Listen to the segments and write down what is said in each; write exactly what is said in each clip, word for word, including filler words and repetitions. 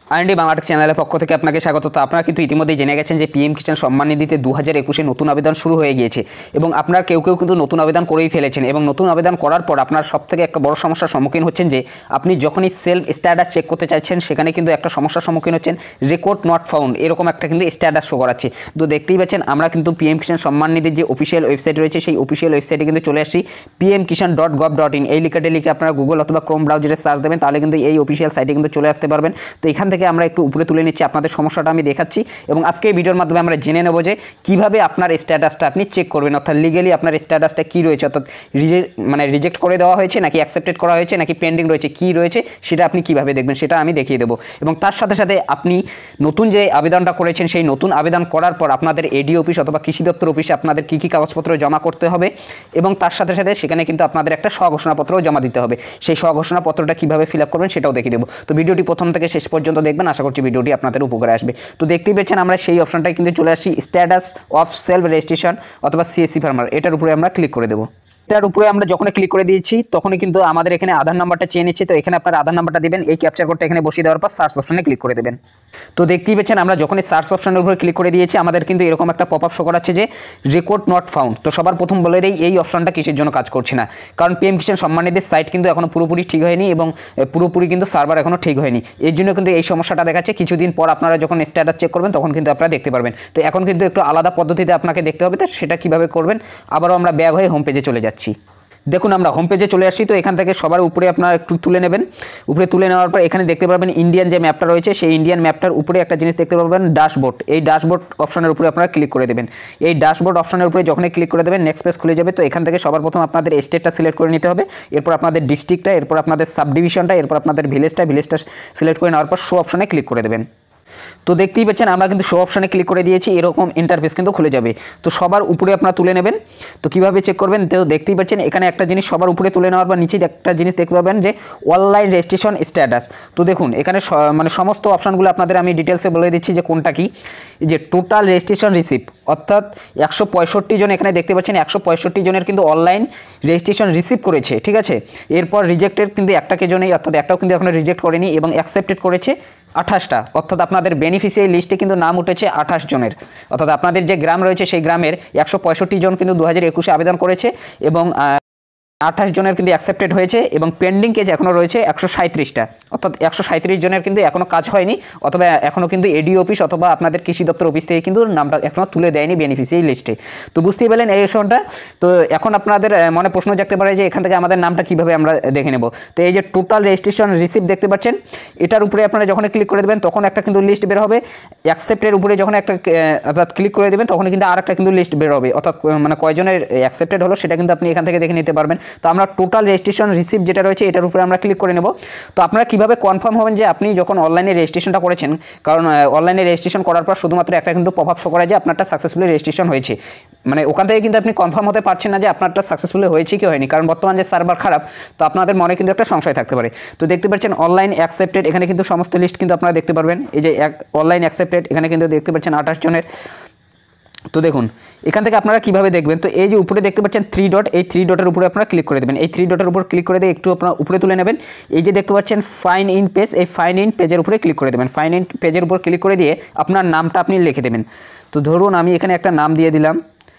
R&D Bangla Tech চ্যানেলের পক্ষ থেকে আপনাকে স্বাগত। তো আপনারা কিন্তু ইতিমধ্যেই জেনে গেছেন যে পিএম কিষাণ সম্মান নিধিতে দু হাজার একুশে নতুন আবেদন শুরু হয়ে গিয়েছে এবং আপনার কেউ কেউ কিন্তু নতুন আবেদন করেই ফেলেছেন এবং নতুন আবেদন করার পর আপনার সবথেকে একটা বড় সমস্যার সম্মুখীন হচ্ছেন যে আপনি যখনই সেলফ স্ট্যাটাস চেক করতে চাইছেন সেখানে কিন্তু একটা সমস্যার সম্মুখীন হচ্ছেন, রেকর্ড নট ফাউন্ড এরকম একটা কিন্তু স্ট্যাটাস শো করাচ্ছে। তো দেখতেই পাচ্ছেন আমরা কিন্তু পিএম কিষাণ সম্মান নিধির যে অফিসিয়াল ওয়েবসাইট রয়েছে সেই অফিসিয়াল ওয়েবসাইটে কিন্তু চলে আসছি। PM Kisan dot gov dot in এই লিখাটা লিখে আপনারা গুগল অথবা ক্রোম ব্রাউজারে সার্চ দেবেন, তাহলে কিন্তু এই অফিসিয়াল সাইটে কিন্তু চলে আসতে পারবেন। তো এখান থেকে আমরা একটু উপরে তুলে নিচ্ছি, আপনাদের সমস্যাটা আমি দেখাচ্ছি এবং আজকে এই ভিডিওর মাধ্যমে আমরা জেনে নেব যে কীভাবে আপনার স্ট্যাটাসটা আপনি চেক করবেন, অর্থাৎ লিগেলি আপনার স্ট্যাটাসটা কী রয়েছে, অর্থাৎ রিজেক্ট মানে রিজেক্ট করে দেওয়া হয়েছে নাকি অ্যাকসেপ্টেড করা হয়েছে নাকি পেন্ডিং রয়েছে, কী রয়েছে সেটা আপনি কীভাবে দেখবেন সেটা আমি দেখিয়ে দেবো। এবং তার সাথে সাথে আপনি নতুন যে আবেদনটা করেছেন সেই নতুন আবেদন করার পর আপনাদের এডি অফিস অথবা কৃষি দপ্তর অফিসে আপনাদের কী কী কাগজপত্র জমা করতে হবে এবং তার সাথে সাথে সেখানে কিন্তু আপনাদের একটা স্বঘোষণাপত্রও জমা দিতে হবে। সেই স্বঘোষণাপত্রটা কীভাবে ফিল আপ করবেন সেটাও দেখিয়ে দেবো। তো ভিডিওটি প্রথম থেকে শেষ পর্যন্ত দেখবেন, আশা করছি ভিডিওটি আপনাদের উপকারে আসবে। তো দেখতেই পেয়েছেন আমরা সেই অপশনটাই কিন্তু চলে আসি, স্ট্যাটাস অফ সেলফ রেজিস্ট্রেশন অথবা সিএসসি ফার্মার, এটার উপরে আমরা ক্লিক করে দেবো। এটার উপরে আমরা যখন ক্লিক করে দিয়েছি তখনই কিন্তু আমাদের এখানে আধার নাম্বারটা চেয়ে নিচ্ছে। তো এখানে আপনার আধার নাম্বারটা দিবেন, এই ক্যাপচার কোডটা এখানে বসিয়ে দেওয়ার পর সার্চ অপশনে ক্লিক করে দেবেন। তো দেখতেই পেয়েছেন আমরা যখনই সার্চ অপশনের উপরে ক্লিক করে দিয়েছি আমাদের কিন্তু এরকম একটা পপ আপ শো করাচ্ছে যে রেকর্ড নট ফাউন্ড। তো সবার প্রথম বলে দেই এই অপশনটা কিসের জন্য কাজ করছে না, কারণ পিএম কিষাণ সম্মান নিধির সাইট কিন্তু এখনো পুরোপুরি ঠিক হয়নি এবং পুরোপুরি কিন্তু সার্ভার এখনো ঠিক হয়নি, এর জন্য কিন্তু এই সমস্যাটা দেখাচ্ছে। কিছুদিন পর আপনারা যখন স্ট্যাটাস চেক করবেন তখন কিন্তু আপনারা দেখতে পারবেন। তো এখন কিন্তু একটু আলাদা পদ্ধতিতে আপনাকে দেখতে হবে, তো সেটা কীভাবে করবেন আবারও আমরা ব্যাক হয়ে হোম পেজে চলে যাচ্ছি। দেখুন আমরা হোম পেজে চলে আসি। তো এখান থেকে সবার উপরে আপনারা একটু তুলে নেবেন, উপরে তুলে নেওয়ার পর এখানে দেখতে পারবেন ইন্ডিয়ান যে ম্যাপটা রয়েছে সেই ইন্ডিয়ান ম্যাপটার উপরে একটা জিনিস দেখতে পারবেন ড্যাশবোর্ড, এই ড্যাশবোর্ড অপশনের উপরে আপনারা ক্লিক করে দেবেন। এই ড্যাশবোর্ড অপশনের উপরে যখনই ক্লিক করে দেবেন নেক্সট পেজ খুলে যাবে। তো এখান থেকে সবার প্রথম আপনাদের স্টেটটা সিলেক্ট করে নিতে হবে, এরপর আপনাদের ডিস্ট্রিক্টটা, এরপর আপনাদের সাব ডিভিশনটা, এরপর আপনাদের ভিলেজটা ভিলেজটা সিলেক্ট করে নেওয়ার পর শো অপশনে ক্লিক করে দেবেন। তো দেখতেই পাচ্ছেন আমরা কিন্তু শো অপশনে ক্লিক করে দিয়েছি, এরকম ইন্টারফেস কিন্তু খুলে যাবে। তো সবার উপরে আপনারা তুলে নেবেন। তো কীভাবে চেক করবেন, তো দেখতেই পাচ্ছেন এখানে একটা জিনিস সবার উপরে তুলে নেওয়ার পর নিচে একটা জিনিস দেখতে পাবেন যে অনলাইন রেজিস্ট্রেশন স্ট্যাটাস। তো দেখুন এখানে মানে সমস্ত অপশানগুলো আপনাদের আমি ডিটেলসে বলে দিচ্ছি যে কোনটা কি। যে টোটাল রেজিস্ট্রেশন রিসিভ, অর্থাৎ একশো পঁয়ষট্টি জন এখানে দেখতে পাচ্ছেন একশো পঁয়ষট্টি জনের কিন্তু অনলাইন রেজিস্ট্রেশন রিসিভ করেছে, ঠিক আছে। এরপর রিজেক্টেড কিন্তু একটাকে জনেই, অর্থাৎ একটাও কিন্তু এখনো রিজেক্ট করেনি এবং অ্যাকসেপ্টেড করেছে আঠাশটা, অর্থাৎ আপনাদের বেনিফিশিয়ারি লিস্টে কিন্তু নাম উঠেছে আঠাশ জনের, অর্থাৎ আপনাদের যে গ্রাম রয়েছে সেই গ্রামের একশো পঁয়ষট্টি জন কিন্তু দু হাজার একুশে আবেদন করেছে এবং আঠাশ জনের কিন্তু অ্যাকসেপ্টেড হয়েছে এবং পেন্ডিং কেজ এখনও রয়েছে একশো সাঁত্রিশটা, অর্থাৎ একশো সাঁত্রিশ জনের কিন্তু এখনও কাজ হয়নি, অথবা এখনও কিন্তু এডি অফিস অথবা আপনাদের কৃষি দপ্তর অফিস থেকে কিন্তু নামটা এখনও তুলে দেয়নি বেনিফিশিয়ারি লিস্টে। তো বুঝতেই পারলেন এই অপশনটা। তো এখন আপনাদের মনে প্রশ্ন জাগতে পারে যে এখান থেকে আমাদের নামটা কীভাবে আমরা দেখে নেব। তো এই যে টোটাল রেজিস্ট্রেশন রিসিভ দেখতে পাচ্ছেন, এটার উপরে আপনারা যখন ক্লিক করে দেবেন তখন একটা কিন্তু লিস্ট বের হবে। অ্যাকসেপ্টের উপরে যখন একটা অর্থাৎ ক্লিক করে দেবেন তখন কিন্তু আর একটা কিন্তু লিস্ট বের হবে, অর্থাৎ মানে কয়জনের অ্যাকসেপ্টেড হলো সেটা কিন্তু আপনি এখান থেকে দেখে নিতে পারবেন। তো আমরা টোটাল রেজিস্ট্রেশন রিসিভ যেটা রয়েছে এটার উপরে আমরা ক্লিক করে নেব। তো আপনারা কীভাবে কনফার্ম হবেন যে আপনি যখন অনলাইনে রেজিস্ট্রেশনটা করেছেন, কারণ অনলাইনে রেজিস্ট্রেশন করার পর শুধুমাত্র একটা কিন্তু পপ আপ শো করে যে আপনারটা সাকসেসফুলি রেজিস্ট্রেশন হয়েছে, মানে ওখান থেকে কিন্তু আপনি কনফার্ম হতে পারছেন না যে আপনারটা সাকসেসফুলি হয়েছে কি হয়নি, কারণ বর্তমান যে সার্ভার খারাপ। তো আপনাদের মনে কিন্তু একটা সংশয় থাকতে পারে। তো দেখতে পাচ্ছেন অনলাইন অ্যাকসেপ্টেড, এখানে কিন্তু সমস্ত লিস্ট কিন্তু আপনারা দেখতে পারবেন। এই যে অনলাইন অ্যাকসেপ্টেড এখানে কিন্তু দেখতে পাচ্ছেন আঠাশ জনের। তো দেখুন এখান থেকে আপনারা কীভাবে দেখবেন, তো এই যে উপরে দেখতে পাচ্ছেন থ্রি ডট, এই থ্রি ডটের উপরে আপনারা ক্লিক করে দেবেন। এই থ্রি ডটের উপর ক্লিক করে দিয়ে একটু আপনারা উপরে তুলে নেবেন। এই যে দেখতে পাচ্ছেন ফাইন ইন পেজ, এই ফাইন ইন পেজের উপরে ক্লিক করে দেবেন। ফাইন ইন পেজের উপর ক্লিক করে দিয়ে আপনার নামটা আপনি লিখে দেবেন। তো ধরুন আমি এখানে একটা নাম দিয়ে দিলাম,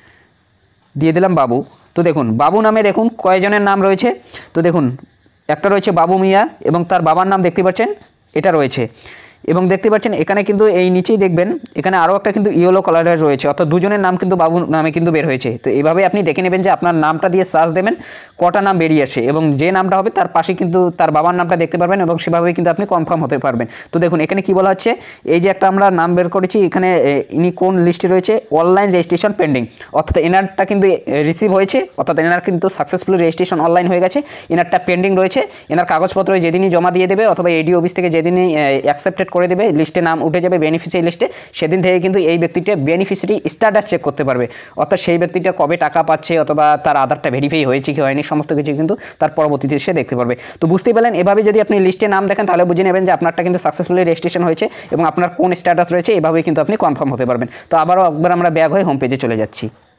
দিয়ে দিলাম বাবু। তো দেখুন বাবু নামে দেখুন কয়জনের নাম রয়েছে। তো দেখুন একটা রয়েছে বাবু মিয়া এবং তার বাবার নাম দেখতে পাচ্ছেন এটা রয়েছে, এবং দেখতে পাচ্ছেন এখানে কিন্তু এই নিচেই দেখবেন এখানে আরও একটা কিন্তু ইয়েলো কালারের রয়েছে, অর্থাৎ দুজনের নাম কিন্তু বাবু নামে কিন্তু বের হয়েছে। তো এইভাবে আপনি দেখে নেবেন যে আপনার নামটা দিয়ে সার্চ দেবেন কটা নাম বেরিয়ে আসে এবং যে নামটা হবে তার পাশে কিন্তু তার বাবার নামটা দেখতে পারবেন এবং সেভাবেই কিন্তু আপনি কনফার্ম হতে পারবেন। তো দেখুন এখানে কি বলা হচ্ছে, এই যে একটা আমরা নাম বের করেছি এখানে ইনি কোন লিস্টে রয়েছে অনলাইন রেজিস্ট্রেশন পেন্ডিং, অর্থাৎ এনারটা কিন্তু রিসিভ হয়েছে, অর্থাৎ এনার কিন্তু সাকসেসফুলি রেজিস্ট্রেশন অনলাইন হয়ে গেছে, এনারটা পেন্ডিং রয়েছে। এনার কাগজপত্র যেদিনই জমা দিয়ে দেবে অথবা এডি অফিস থেকে যেদিনই অ্যাকসেপ্টেড করে দেবে লিস্টে নাম উঠে যাবে বেনিফিশিয়ারি লিস্টে, সেদিন থেকে কিন্তু এই ব্যক্তিটা বেনিফিশিয়ারি স্ট্যাটাস চেক করতে পারবে, অর্থাৎ সেই ব্যক্তিটা কবে টাকা পাচ্ছে অথবা তার আধারটা ভেরিফাই হয়েছে কি হয়নি সমস্ত কিছু কিন্তু তার পরবর্তীতে সে দেখতে পারবে। তো বুঝতেই পারলেন এভাবে যদি আপনি লিস্টে নাম দেখেন তাহলে বুঝে নেবেন যে আপনারটা কিন্তু সাকসেসফুলি রেজিস্ট্রেশন হয়েছে এবং আপনার কোন স্ট্যাটাস রয়েছে এভাবেই কিন্তু আপনি কনফার্ম হতে পারবেন। তো আবারও একবার আমরা ব্যাক হয়ে হোম পেজে চলে যাচ্ছি।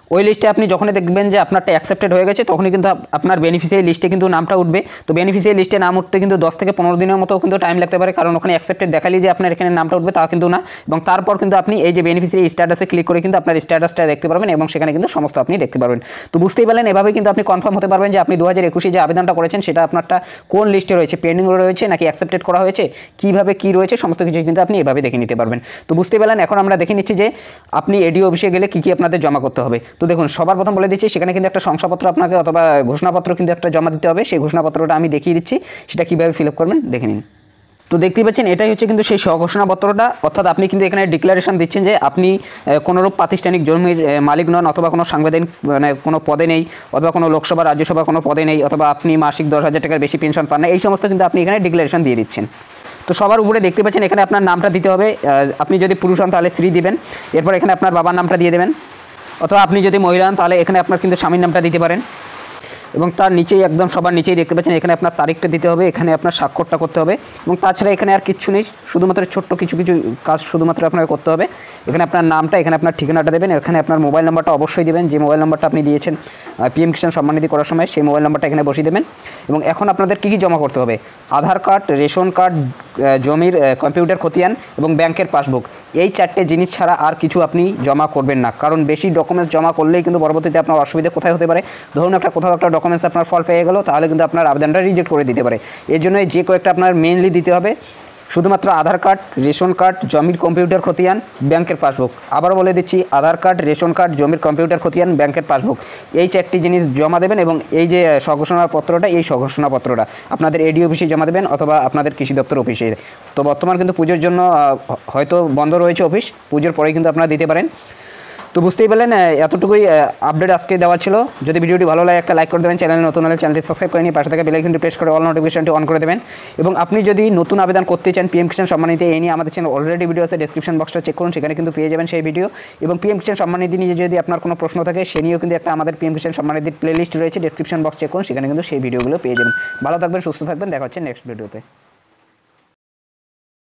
ওই লিস্টে আপনি যখনই দেখবেন যে আপনারটা অ্যাকসেপ্টেড হয়ে গেছে তখনই কিন্তু আপনার বেনিফিশিয়ারি লিস্টে কিন্তু নামটা উঠবে। তো বেনিফিশিয়ারি লিস্টে নাম উঠতে কিন্তু দশ থেকে পনেরো দিনের মতো কিন্তু টাইম লাগতে পারে, কারণ ওখানে অ্যাকসেপ্টেড দেখালি যে আপনার এখানে নামটা উঠবে তা কিন্তু না। এবং তারপর কিন্তু আপনি এই যে বেনিফিশিয়ারি স্ট্যাটাসে ক্লিক করে কিন্তু আপনার স্ট্যাটাসটা দেখতে পারবেন এবং সেখানে কিন্তু সমস্ত আপনি দেখতে পারবেন। তো বুঝতেই পারলেন, এভাবে কিন্তু আপনি কনফার্ম হতে পারবেন যে আপনি দু হাজার একুশে যে আবেদনটা করেছেন সেটা আপনারটা কোন লিস্টে রয়েছে, পেন্ডিং রয়েছে নাকি অ্যাকসেপ্টেড করা হয়েছে, কীভাবে কী রয়েছে সমস্ত কিছু কিন্তু আপনি এভাবে দেখে নিতে পারবেন। তো বুঝতে পারলেন, এখন আমরা দেখে নিচ্ছি যে আপনি এডিও অফিসে গেলে কী কী আপনাদের জমা করতে হবে। তো দেখুন, সবার প্রথম বলে দিচ্ছি, সেখানে কিন্তু একটা শংসাপত্র আপনাকে অথবা ঘোষণাপত্র কিন্তু একটা জমা দিতে হবে। সেই ঘোষণাপত্রটা আমি দেখিয়ে দিচ্ছি, সেটা কীভাবে ফিল আপ করবেন দেখে নিন। তো দেখতেই পাচ্ছেন, এটাই হচ্ছে কিন্তু সেই স্বঘোষণাপত্রটা, অর্থাৎ আপনি কিন্তু এখানে ডিক্লারেশন দিচ্ছেন যে আপনি কোনোরূপ প্রাতিষ্ঠানিক জমির মালিক নন, অথবা কোনো সাংবিধানিক মানে কোনো পদে নেই, অথবা কোনো লোকসভা রাজ্যসভা কোনো পদে নেই, অথবা আপনি মাসিক দশ হাজার টাকার বেশি পেনশন পান না, এই সমস্ত কিন্তু আপনি এখানে ডিক্লারেশন দিয়ে দিচ্ছেন। তো সবার উপরে দেখতে পাচ্ছেন এখানে আপনার নামটা দিতে হবে। আপনি যদি পুরুষ হন তাহলে শ্রী দিবেন, এরপর এখানে আপনার বাবার নামটা দিয়ে দেবেন, অথবা আপনি যদি মহিলা হন তাহলে এখানে আপনার কিন্তু স্বামীর নামটা দিতে পারেন। এবং তার নিচেই একদম সবার নিচেই দেখতে পাচ্ছেন এখানে আপনার তারিখটা দিতে হবে, এখানে আপনার স্বাক্ষরটা করতে হবে। এবং তাছাড়া এখানে আর কিচ্ছু নেই, শুধুমাত্র ছোট্ট কিছু কিছু কাজ শুধুমাত্র আপনাকে করতে হবে। এখানে আপনার নামটা, এখানে আপনার ঠিকানাটা দেবেন, এখানে আপনার মোবাইল নাম্বারটা অবশ্যই দেবেন, যে মোবাইল নাম্বারটা আপনি দিয়েছেন পিএম কিষাণ সম্মান নিধি করার সময় সেই মোবাইল নাম্বারটা এখানে বসিয়ে দেবেন। এবং এখন আপনাদের কী কী জমা করতে হবে, আধার কার্ড, রেশন কার্ড, জমির কম্পিউটার খতিয়ান এবং ব্যাংকের পাসবুক, এই চারটে জিনিস ছাড়া আর কিছু আপনি জমা করবেন না। কারণ বেশি ডকুমেন্টস জমা করলেই কিন্তু পরবর্তীতে আপনার অসুবিধা কোথায় হতে পারে, ধরুন একটা কোথাও একটা ডকুমেন্টস আপনার ফল পেয়ে গেল, তাহলে কিন্তু আপনার আবেদনটা রিজেক্ট করে দিতে পারে। এর জন্য যে কয়েকটা আপনার মেইনলি দিতে হবে, শুধুমাত্র আধার কার্ড, রেশন কার্ড, জমির কম্পিউটার খতিয়ান, ব্যাংকের পাসবুক। আবারও বলে দিচ্ছি, আধার কার্ড, রেশন কার্ড, জমির কম্পিউটার খতিয়ান, ব্যাংকের পাসবুক, এই চারটি জিনিস জমা দেবেন। এবং এই যে স্বঘোষণাপত্রটা, এই স্বঘোষণাপত্রটা আপনাদের এডি অফিসে জমা দেবেন অথবা আপনাদের কৃষি দপ্তর অফিসে। তো বর্তমান কিন্তু পুজোর জন্য হয়তো বন্ধ রয়েছে অফিস, পুজোর পরেই কিন্তু আপনারা দিতে পারেন। তো বুঝতেই পারলেন, এতটুকুই আপডেট আজকে দেওয়া ছিল। যদি ভিডিওটি ভালো লাগে একটা লাইক করে দেবেন, চ্যানেলে নতুন হলে চ্যানেলটি সাবস্ক্রাইব করে নিয়ে পাশে থাকা বেল আইকনটি প্রেস করে অল নোটিফিকেশনটি অন করে দেবেন। এবং আপনি যদি নতুন আবেদন করতে চান পিএম কিষাণ সম্মান নিধি, এই নিয়ে আমাদের চ্যানেল অলরেডি ভিডিও আছে, ডেসক্রিপশন বক্সটা চেক করুন, সেখানে কিন্তু পেয়ে যাবেন সেই ভিডিও। এবং পিএম কিষাণ সম্মান নিধি নিয়ে যদি আপনার কোনো প্রশ্ন থাকে সে নিয়েও কিন্তু একটা আমাদের পিএম কিষাণ সম্মান নিধির প্লে লিস্ট রয়েছে, ডেসক্রিপশন বক্স চেক করুন, সেখানে কিন্তু সেই ভিডিওগুলো পেয়ে যাবেন। ভালো থাকবেন, সুস্থ থাকবেন, দেখা হচ্ছে নেক্সট ভিডিওতে।